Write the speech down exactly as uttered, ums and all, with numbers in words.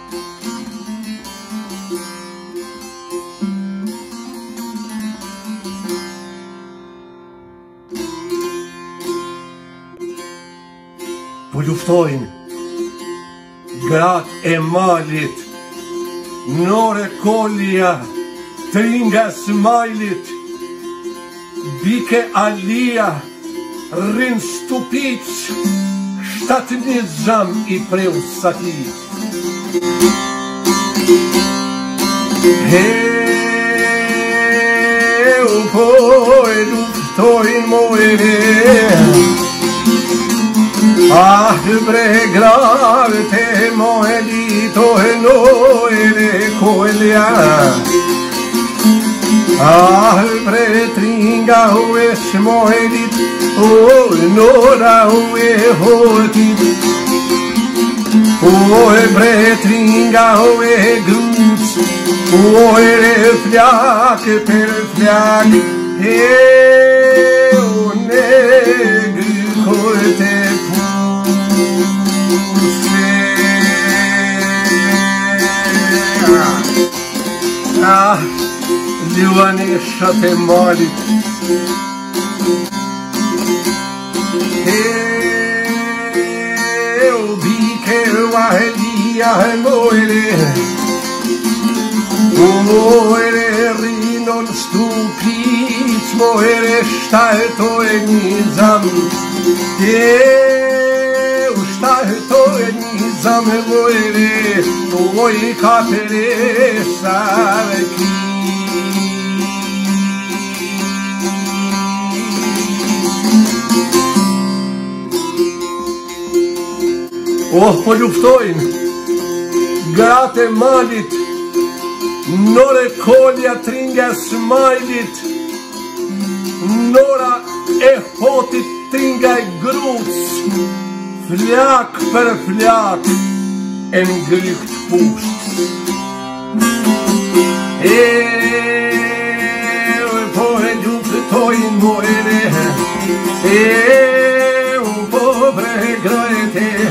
Po luftojnë gratë e malit, nore kolja, tringa smajlit, bike alia, rrin stupic, shtatë një zam i preu sakit. Heu po e luftojnë mojre, ah bre grave mo elito e noere collia, ah bre tringa o esmo elit o nora o e hotit, o e bre tringa o e gruz, o e fliak per fliak, e o negri colte ah, ljuanishat e malit, e u bike vahelia e mojre, u mojre rinon stupic, mojre shtajto e nizam, e u shtajto e nizam e mojre, moj kapere sarki. Oh, po luftojnë gratë e malit, nore kolja tringa smajlit, nora e hotit tringa e gruc, flak për flak e ngryht pusht. E po e luftojnë mojre, e po bre grajte